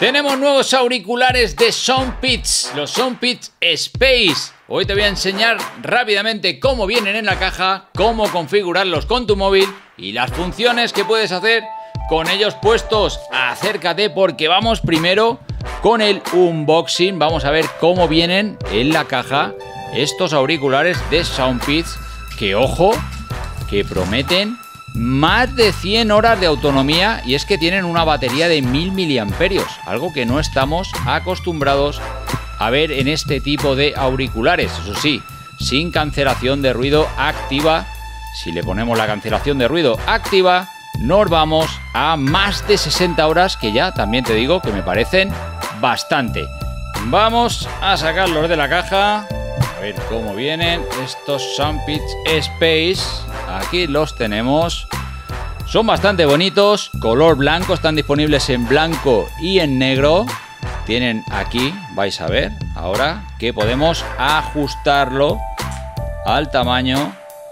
Tenemos nuevos auriculares de Soundpeats, los Soundpeats Space. Hoy te voy a enseñar rápidamente cómo vienen en la caja, cómo configurarlos con tu móvil y las funciones que puedes hacer con ellos puestos. Acércate porque vamos primero con el unboxing. Vamos a ver cómo vienen en la caja estos auriculares de Soundpeats que, ojo, que prometen más de 100 horas de autonomía, y es que tienen una batería de 1000 miliamperios, algo que no estamos acostumbrados a ver en este tipo de auriculares. Eso sí, sin cancelación de ruido activa. Si le ponemos la cancelación de ruido activa, nos vamos a más de 60 horas, que ya también te digo que me parecen bastante. Vamos a sacarlos de la caja. A ver cómo vienen estos Soundpeats Space. Aquí los tenemos. Son bastante bonitos. Color blanco. Están disponibles en blanco y en negro. Tienen aquí, vais a ver ahora, que podemos ajustarlo al tamaño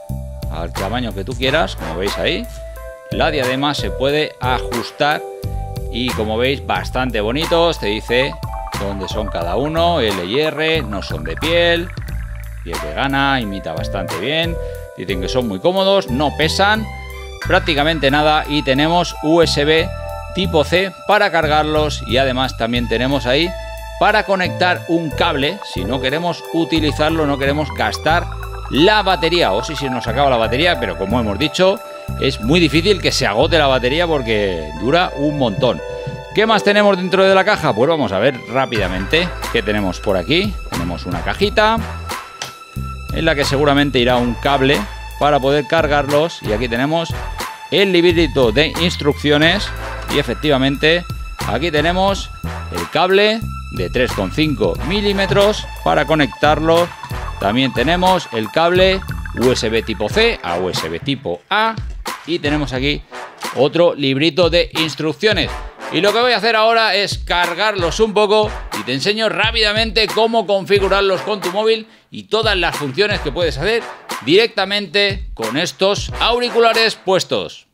que tú quieras. Como veis ahí, la diadema se puede ajustar. Y como veis, bastante bonitos. Te dice dónde son cada uno. L y R. No son de piel. Piel vegana, imita bastante bien. Dicen que son muy cómodos, no pesan prácticamente nada, y tenemos USB tipo C para cargarlos, y además también tenemos ahí para conectar un cable si no queremos utilizarlo, no queremos gastar la batería, o si se nos acaba la batería, pero como hemos dicho, es muy difícil que se agote la batería porque dura un montón. ¿Qué más tenemos dentro de la caja? Pues vamos a ver rápidamente qué tenemos por aquí. Tenemos una cajita en la que seguramente irá un cable para poder cargarlos, y aquí tenemos el librito de instrucciones, y efectivamente aquí tenemos el cable de 3,5 milímetros para conectarlo. También tenemos el cable USB tipo C a USB tipo A, y tenemos aquí otro librito de instrucciones. Y lo que voy a hacer ahora es cargarlos un poco y te enseño rápidamente cómo configurarlos con tu móvil y todas las funciones que puedes hacer directamente con estos auriculares puestos.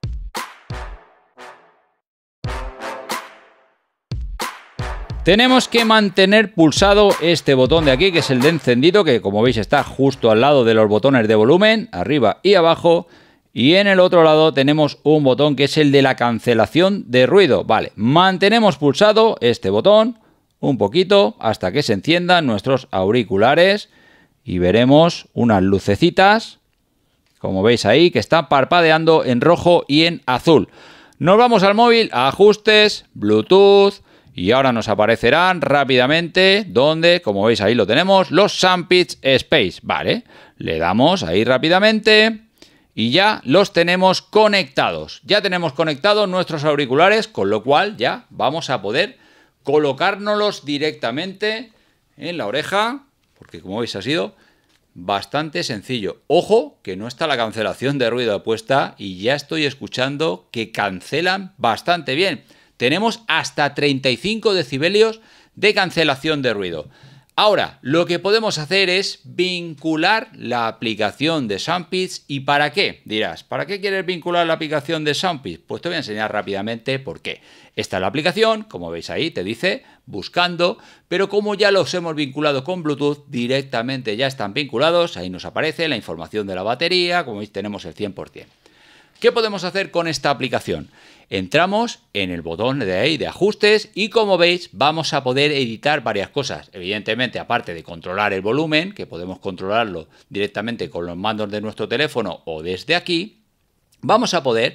Tenemos que mantener pulsado este botón de aquí, que es el de encendido, que como veis está justo al lado de los botones de volumen, arriba y abajo. Y en el otro lado tenemos un botón que es el de la cancelación de ruido. Vale, mantenemos pulsado este botón un poquito hasta que se enciendan nuestros auriculares y veremos unas lucecitas, como veis ahí, que están parpadeando en rojo y en azul. Nos vamos al móvil, a ajustes, Bluetooth, y ahora nos aparecerán rápidamente donde, como veis ahí lo tenemos, los Soundpeats Space. Vale, le damos ahí rápidamente. Y ya los tenemos conectados. Ya tenemos conectados nuestros auriculares, con lo cual ya vamos a poder colocárnoslos directamente en la oreja, porque como veis ha sido bastante sencillo. Ojo, que no está la cancelación de ruido puesta y ya estoy escuchando que cancelan bastante bien. Tenemos hasta 35 decibelios de cancelación de ruido. Ahora, lo que podemos hacer es vincular la aplicación de Soundpeats. ¿Y para qué? Dirás, ¿para qué quieres vincular la aplicación de Soundpeats? Pues te voy a enseñar rápidamente por qué. Esta es la aplicación, como veis ahí, te dice buscando, pero como ya los hemos vinculado con Bluetooth, directamente ya están vinculados. Ahí nos aparece la información de la batería, como veis tenemos el 100%. ¿Qué podemos hacer con esta aplicación? Entramos en el botón de ahí de ajustes y como veis vamos a poder editar varias cosas. Evidentemente, aparte de controlar el volumen, que podemos controlarlo directamente con los mandos de nuestro teléfono o desde aquí, vamos a poder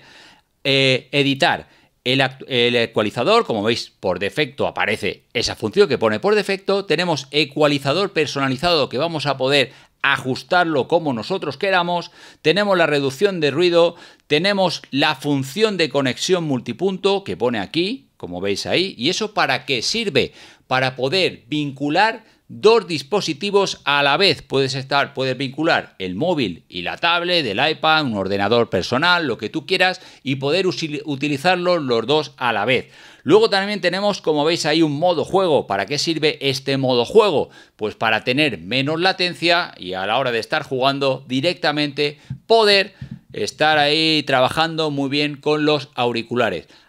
editar el ecualizador. Como veis, por defecto aparece esa función que pone por defecto. Tenemos ecualizador personalizado que vamos a poder ajustarlo como nosotros queramos. Tenemos la reducción de ruido, tenemos la función de conexión multipunto que pone aquí, como veis ahí. ¿Y eso para qué sirve? Para poder vincular dos dispositivos a la vez. Puedes vincular el móvil y la tablet, el iPad, un ordenador personal, lo que tú quieras, y poder utilizarlos los dos a la vez. Luego también tenemos, como veis ahí, un modo juego. ¿Para qué sirve este modo juego? Pues para tener menos latencia y a la hora de estar jugando directamente poder estar ahí trabajando muy bien con los auriculares.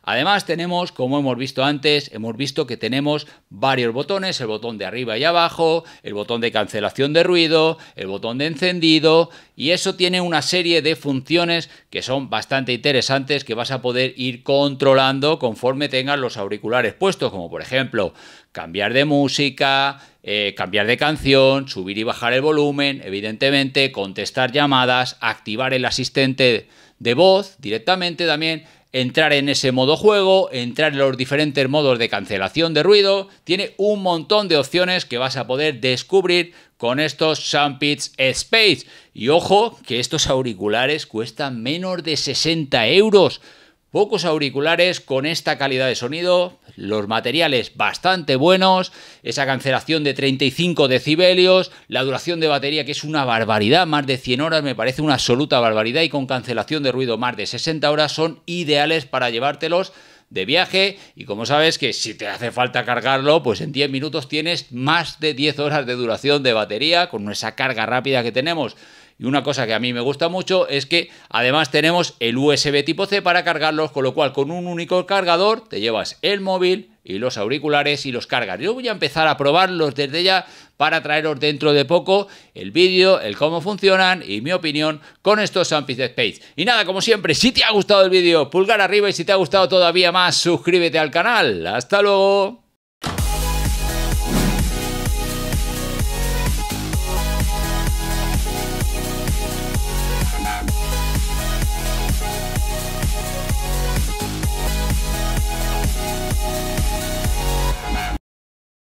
Además tenemos, como hemos visto antes, hemos visto que tenemos varios botones, el botón de arriba y abajo, el botón de cancelación de ruido, el botón de encendido, y eso tiene una serie de funciones que son bastante interesantes que vas a poder ir controlando conforme tengas los auriculares puestos, como por ejemplo cambiar de música, cambiar de canción, subir y bajar el volumen, evidentemente contestar llamadas, activar el asistente de voz directamente también, entrar en ese modo juego, entrar en los diferentes modos de cancelación de ruido. Tiene un montón de opciones que vas a poder descubrir con estos Soundpeats Space. Y ojo, que estos auriculares cuestan menos de 60 euros. Pocos auriculares con esta calidad de sonido, los materiales bastante buenos, esa cancelación de 35 decibelios, la duración de batería que es una barbaridad, más de 100 horas me parece una absoluta barbaridad, y con cancelación de ruido más de 60 horas son ideales para llevártelos de viaje. Y como sabes que si te hace falta cargarlo, pues en 10 minutos tienes más de 10 horas de duración de batería con esa carga rápida que tenemos. Y una cosa que a mí me gusta mucho es que además tenemos el USB tipo C para cargarlos, con lo cual con un único cargador te llevas el móvil y los auriculares y los cargas. Yo voy a empezar a probarlos desde ya para traeros dentro de poco el vídeo, el cómo funcionan y mi opinión con estos Soundpeats Space. Y nada, como siempre, si te ha gustado el vídeo, pulgar arriba, y si te ha gustado todavía más, suscríbete al canal. ¡Hasta luego!